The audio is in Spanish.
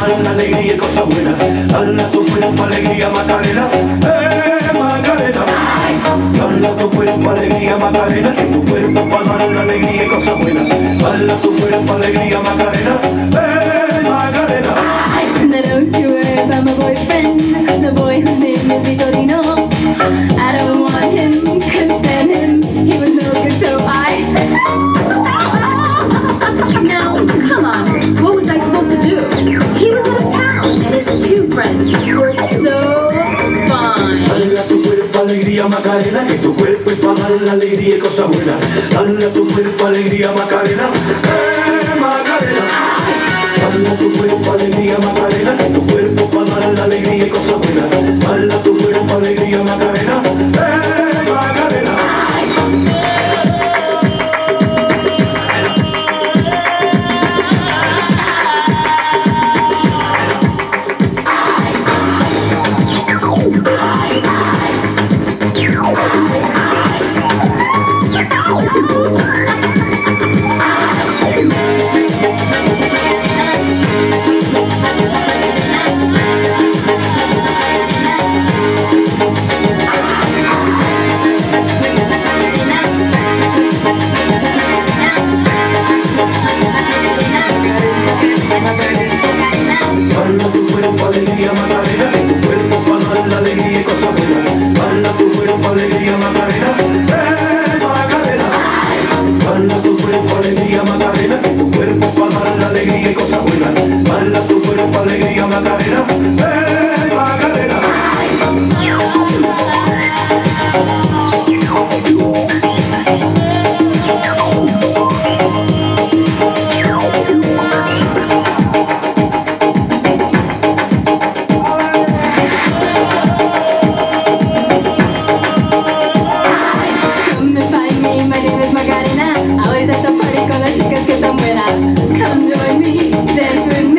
la alegría y cosas buenas. Dale tu cuerpo alegría Macarena, Macarena. Dale tu cuerpo alegría Macarena, que tu cuerpo para dar la alegría y cosas buenas. Dale tu cuerpo alegría Macarena, Macarena. Now don't you worry about my boyfriend, the boy whose name is Vitorino. I don't want him, couldn't stand him, he was no good, so I... Now, come on, what was I supposed to do? He was out of town, and his two friends were so fine. Dale tu cuerpo alegría Macarena, que tu cuerpo es para dar la alegría y cosas buenas. Dale tu cuerpo alegría Macarena, Macarena. Dale tu cuerpo alegría Macarena, que tu cuerpo para dar la alegría y cosas buenas. Dale tu cuerpo alegría Macarena, Macarena. Dale tu cuerpo alegría Macarena, que tu cuerpo para dar la alegría y cosas buenas. Dale tu cuerpo alegría Macarena, Macarena. Dale tu cuerpo alegría Macarena, que tu cuerpo para dar la alegría y cosas buenas. Dale tu cuerpo alegría Macarena, Macarena. Macarena, always at the party con las chicas que están buenas. Come join me, dance with me.